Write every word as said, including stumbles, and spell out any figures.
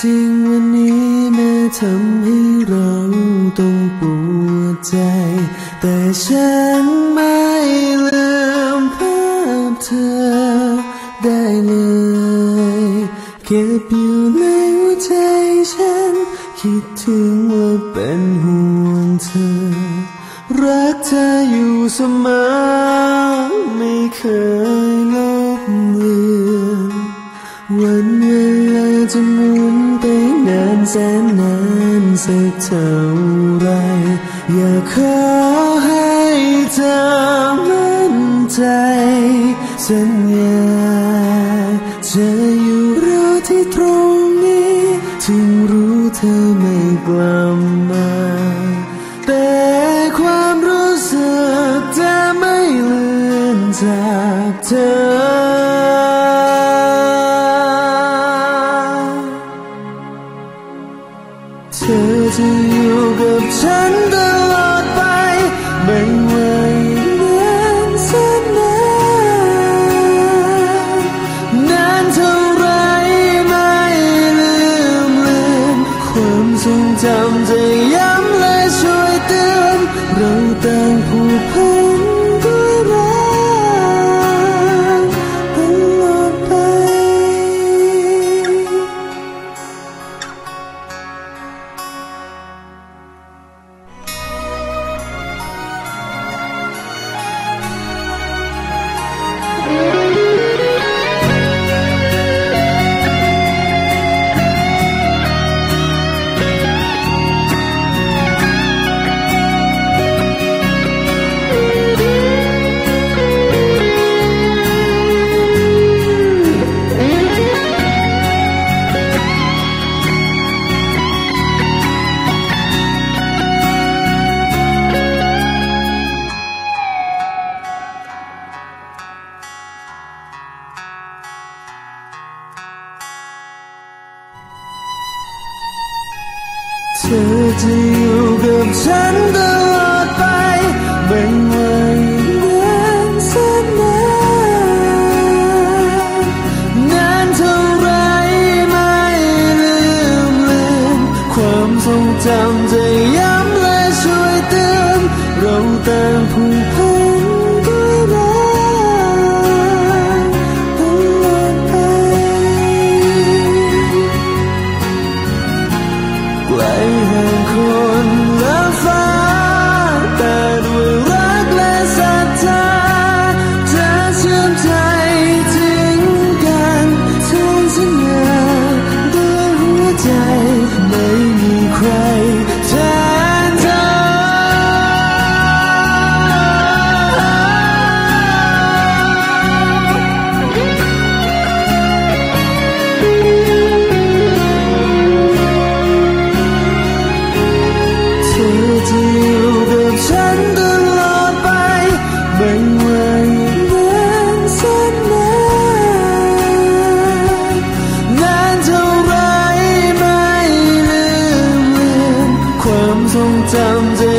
ริงวันนี้แม้ทำให้เราต้องปวดใจแต่ฉันไม่ลืมภาพเธอได้เลยเก็บอยู่ในหัวใจฉันคิดถึงว่าเป็นห่วงเธอรักเธออยู่เสมอไม่เคยลบเลือนวันเวลาจะหมุนไปนานแสนนานสักเท่าไรอยากขอให้เธอมั่นใจสัญญาจะอยู่รอที่ตรงนี้ถึงรู้เธอไม่กลับมาแต่ความรู้สึกจะไม่เลือนจากเธอเธอจะอยู่กับฉันตลอดไปไม่ว่าอีกนานแสนนานนานเท่าไรไม่ลืมเลือนความทรงจำจะย้ำและช่วยเตือนเราต่างผูกพันด้วยรักตลอดไปเธอจะอยู่กับฉันตลอดไปไม่ว่าอีกนานแสนนานนานเท่าไรไม่ลืมเลือนความทรงจำจะย้ำและช่วยเตือนเราต่างผูกพันด้วยรักตลอดไปไกลห่างคนและฟ้าแต่ด้วยรักและศรัทธาเธอเชื่อมใจถึงกันทงสัญญาด้วยหัวใจไม่มีใครแทนเธอเธอจะอยู่กับฉันตลอดไปไม่ว่าอีกนานแสนนานนานเท่าไรไม่ลืมเลือนความทรงจำจะ